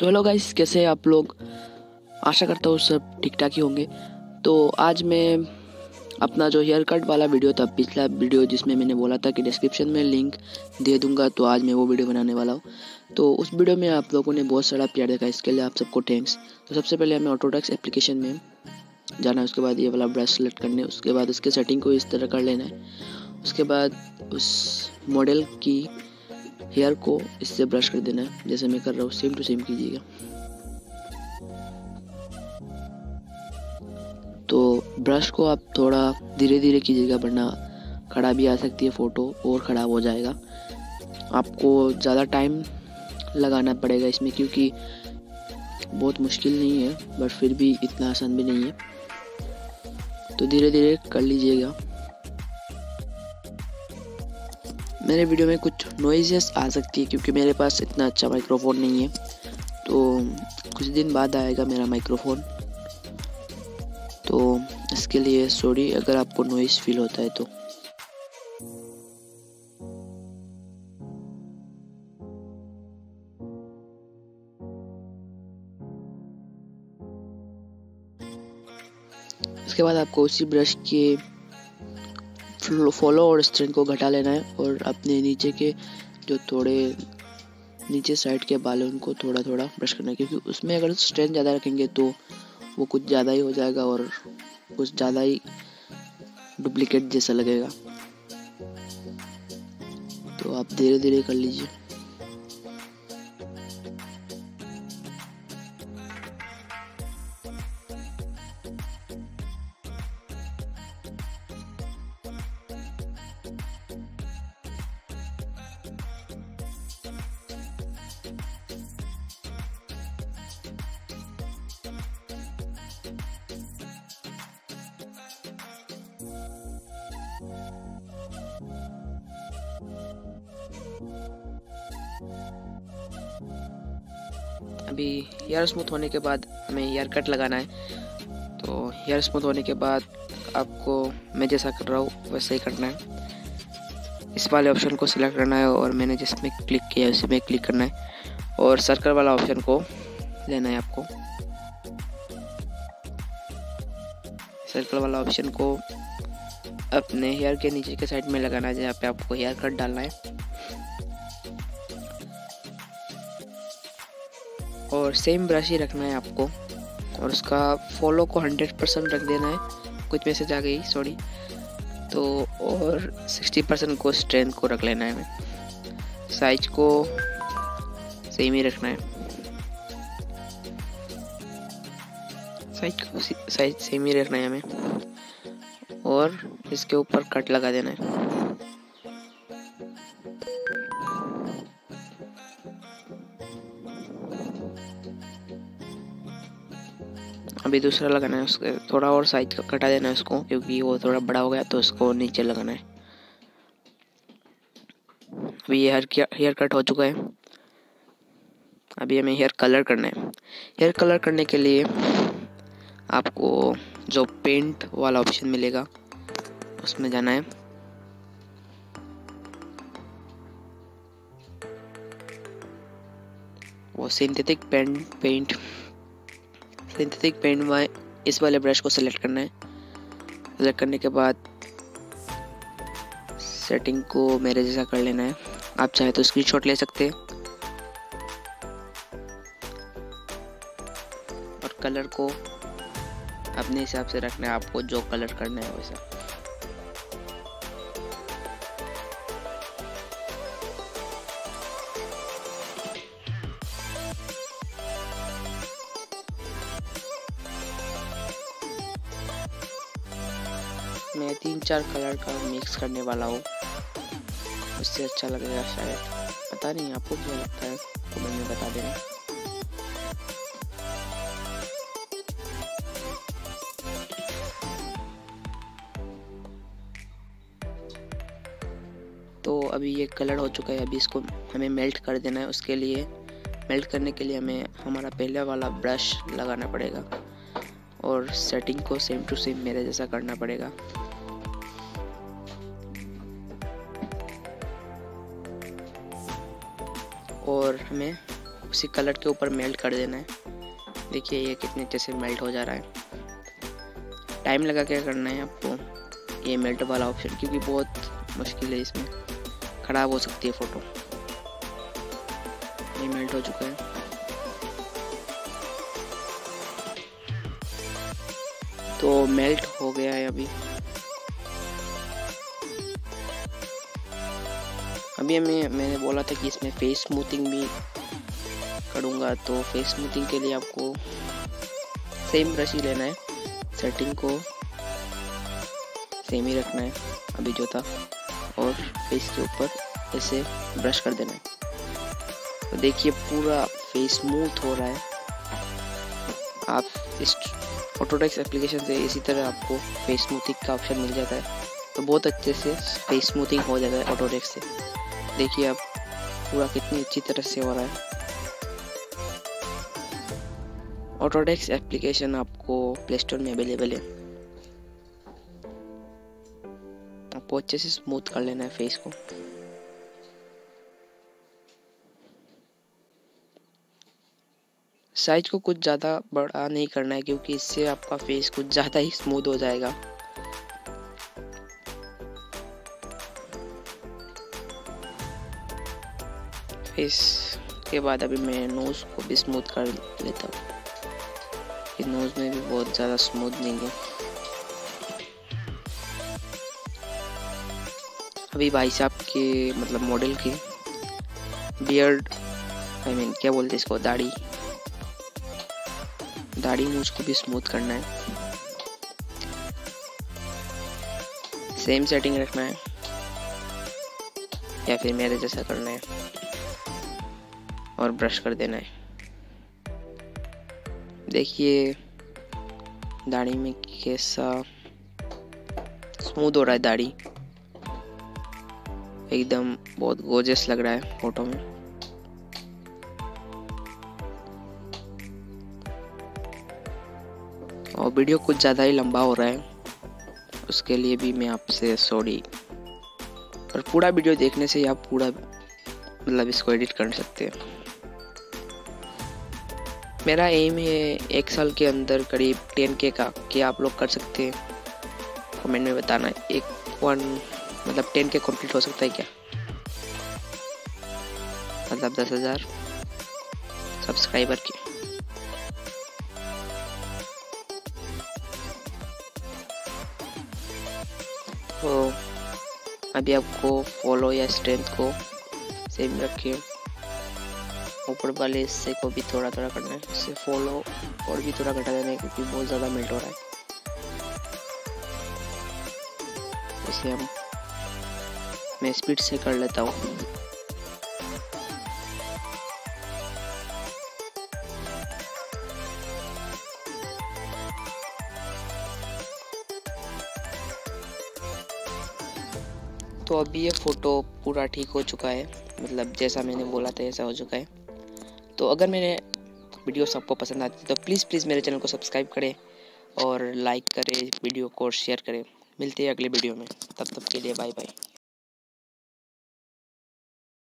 So hello guys, कैसे हैं आप लोग। आशा करता हूँ सब ठीक ठाक ही होंगे। तो आज मैं अपना जो हेयर कट वाला वीडियो था, पिछला वीडियो जिसमें मैंने बोला था कि डिस्क्रिप्शन में लिंक दे दूंगा, तो आज मैं वो वीडियो बनाने वाला हूँ। तो उस वीडियो में आप लोगों ने बहुत सारा प्यार देखा, इसके लिए आप सबको थैंक्स। तो सबसे पहले हमें ऑटोडेस्क एप्लीकेशन में जाना है, उसके बाद ये वाला ब्रश सेलेक्ट करने, उसके बाद इसके सेटिंग को इस तरह कर लेना है। उसके बाद उस मॉडल की हेयर को इससे ब्रश कर देना है, जैसे मैं कर रहा हूँ सेम टू सेम कीजिएगा। तो ब्रश को आप थोड़ा धीरे धीरे कीजिएगा, वरना खराब भी आ सकती है, फ़ोटो और ख़राब हो जाएगा। आपको ज़्यादा टाइम लगाना पड़ेगा इसमें, क्योंकि बहुत मुश्किल नहीं है, बट फिर भी इतना आसान भी नहीं है। तो धीरे धीरे कर लीजिएगा। मेरे वीडियो में कुछ नॉइजेस आ सकती है, क्योंकि मेरे पास इतना अच्छा माइक्रोफोन नहीं है। तो कुछ दिन बाद आएगा मेरा माइक्रोफोन, तो इसके लिए सॉरी अगर आपको नॉइस फील होता है तो। इसके बाद आपको उसी ब्रश के फॉलो और स्ट्रेंथ को घटा लेना है, और अपने नीचे के जो थोड़े नीचे साइड के बाल हैं उनको थोड़ा थोड़ा ब्रश करना है, क्योंकि उसमें अगर स्ट्रेंथ ज़्यादा रखेंगे तो वो कुछ ज़्यादा ही हो जाएगा और कुछ ज़्यादा ही डुप्लीकेट जैसा लगेगा। तो आप धीरे धीरे कर लीजिए। अभी हेयर स्मूथ होने के बाद हमें हेयर कट लगाना है। तो हेयर स्मूथ होने के बाद आपको मैं जैसा कर रहा हूँ वैसा ही करना है। इस वाले ऑप्शन को सिलेक्ट करना है और मैंने जिसमें क्लिक किया है उसी में क्लिक करना है, और सर्कल वाला ऑप्शन को लेना है आपको। सर्कल वाला ऑप्शन को अपने हेयर के नीचे के साइड में लगाना है, जहाँ पे आपको हेयर कट डालना है। और सेम ब्रश ही रखना है आपको, और उसका फॉलो को 100% रख देना है। कुछ मैसेज आ गई, सॉरी। तो और 60% को स्ट्रेंथ को रख लेना है हमें। साइज को सेम ही रखना है, साइज सेम ही रखना है हमें, और इसके ऊपर कट लगा देना है। अभी दूसरा लगाना है, उसके थोड़ा और साइज कटा देना है उसको, क्योंकि वो थोड़ा बड़ा हो गया, तो उसको नीचे लगाना है। अभी ये हेयर कट हो चुका है। अभी हमें हेयर कलर करना है। हेयर कलर करने के लिए आपको जो पेंट वाला ऑप्शन मिलेगा उसमें जाना है। वो सिंथेटिक पेंट में इस वाले ब्रश को सेलेक्ट करना है। सेलेक्ट करने के बाद सेटिंग को मेरे जैसा कर लेना है। आप चाहे तो स्क्रीनशॉट ले सकते हैं, और कलर को अपने हिसाब से रखना है, आपको जो कलर करना है वैसा। मैं 3-4 कलर का मिक्स करने वाला हूँ, उससे अच्छा लगेगा शायद, पता नहीं आपको क्या लगता है, कमेंट में बता देना। तो अभी ये कलर हो चुका है। अभी इसको हमें मेल्ट कर देना है। उसके लिए मेल्ट करने के लिए हमें हमारा पहले वाला ब्रश लगाना पड़ेगा, और सेटिंग को सेम टू सेम मेरे जैसा करना पड़ेगा। और हमें उसी कलर के ऊपर मेल्ट कर देना है। देखिए ये कितने अच्छे से मेल्ट हो जा रहा है। टाइम लगा के करना है आपको ये मेल्ट वाला ऑप्शन, क्योंकि बहुत मुश्किल है, इसमें ख़राब हो सकती है फ़ोटो। ये मेल्ट हो चुका है। तो मेल्ट हो गया है अभी मैंने बोला था कि इसमें फेस स्मूथिंग भी करूँगा। तो फेस स्मूथिंग के लिए आपको सेम ब्रश ही लेना है, सेटिंग को सेम ही रखना है अभी जो था, और फेस के ऊपर ऐसे ब्रश कर देना है। तो देखिए पूरा फेस स्मूथ हो रहा है। आप इस ऑटोडेस्क एप्लीकेशन से इसी तरह आपको फेस स्मूथिंग का ऑप्शन मिल जाता है, तो बहुत अच्छे से फेस स्मूथिंग हो जाता है ऑटोडेस्क से। देखिए अब पूरा कितनी अच्छी तरह से हो रहा है। ऑटोडेस्क एप्लीकेशन आपको प्ले स्टोर में अवेलेबल है। आपको अच्छे से स्मूथ कर लेना है फेस को। साइज को कुछ ज़्यादा बड़ा नहीं करना है, क्योंकि इससे आपका फेस कुछ ज़्यादा ही स्मूथ हो जाएगा। फेस के बाद अभी मैं नोज़ को भी स्मूथ कर लेता हूँ। कि नोज़ में भी बहुत ज़्यादा स्मूथनिंग है। अभी भाई साहब के मतलब मॉडल की बियर्ड क्या बोलते हैं इसको, दाढ़ी मूछ को भी स्मूथ करना है। सेम सेटिंग रखना है या फिर मेरे जैसा करना है और ब्रश कर देना है। देखिए दाढ़ी में कैसा स्मूथ हो रहा है, दाढ़ी एकदम बहुत गोर्जियस लग रहा है फोटो में। और वीडियो कुछ ज़्यादा ही लंबा हो रहा है, उसके लिए भी मैं आपसे सॉरी। और पूरा वीडियो देखने से आप पूरा मतलब इसको एडिट कर सकते हैं। मेरा एम है 1 साल के अंदर करीब 10K का, कि आप लोग कर सकते हैं। कमेंट में बताना मतलब 10K कंप्लीट हो सकता है क्या, मतलब 10,000 सब्सक्राइबर के। तो अभी आपको फॉलो या स्ट्रेंथ को सेम रखिए। ऊपर वाले हिस्से को भी थोड़ा थोड़ा करना है, इससे फॉलो और भी थोड़ा घटा देना है, क्योंकि बहुत ज़्यादा मेल्ट हो रहा है। इसे मैं स्पीड से कर लेता हूँ। तो अभी ये फ़ोटो पूरा ठीक हो चुका है, मतलब जैसा मैंने बोला था ऐसा हो चुका है। तो अगर मेरे वीडियो सबको पसंद आती है तो प्लीज़ मेरे चैनल को सब्सक्राइब करें और लाइक करें वीडियो को और शेयर करें। मिलते हैं अगले वीडियो में, तब तक के लिए बाय बाय।